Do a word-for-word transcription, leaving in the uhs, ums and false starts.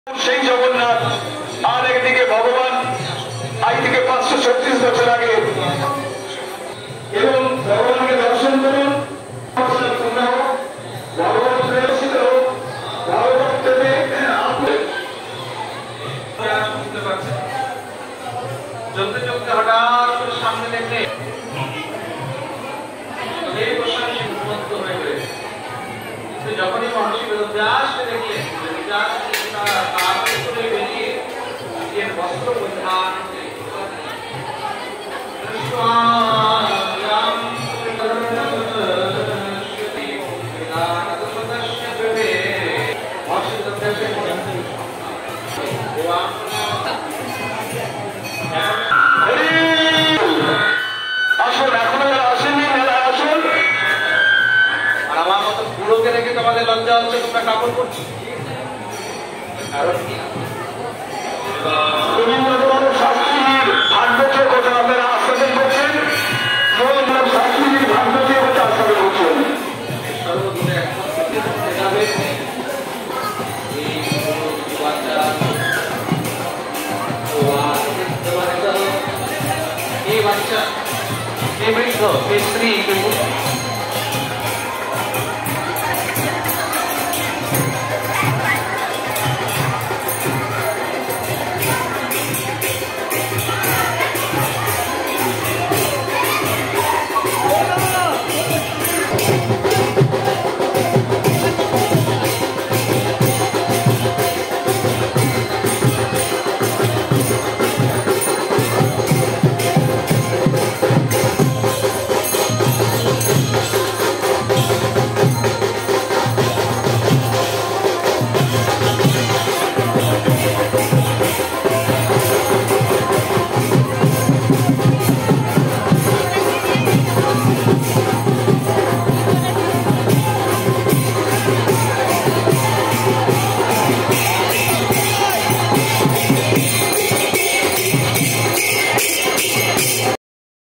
সেই জগন্নাথ আর একদিকে ভগবান আজ থেকে পাঁচশো ছত্রিশ বছর আগে এবং ভগবানকে দর্শন করুন। ভগবান প্রেরিত ভগবদ্গীতাতে শুনতে পাচ্ছেন, চলতে চলতে হঠাৎ করে সামনে দেখে এই প্রসঙ্গে মুক্ত হয়ে গেছে। কিন্তু যখনই মহর্ষি বেদব্যাসকে দেখলেন, বেদব্যাস তার ভিতরে বেরিয়ে নিজের বস্ত্র পরিধান করে আসুন, এখনো যারা আসেননি মেলায় আসুন। আর আমার মতো বুড়োকে রেখে তোমাদের লজ্জা হচ্ছে, তোমরা কাপড় করছো। কারণ কি? রবীন্দ্রনাথ শাস্ত্রীর ভাগ্যকে কথা আপনারা আস্বাদন করছেন, রবীন্দ্রনাথ শাস্ত্রীর ভাগ্যকে কথা আস্বাদন করছেন। সর্বদূরে এখন যাবে এই বাচ্চা এই বাচ্চা এই বৃদ্ধ এই স্ত্রী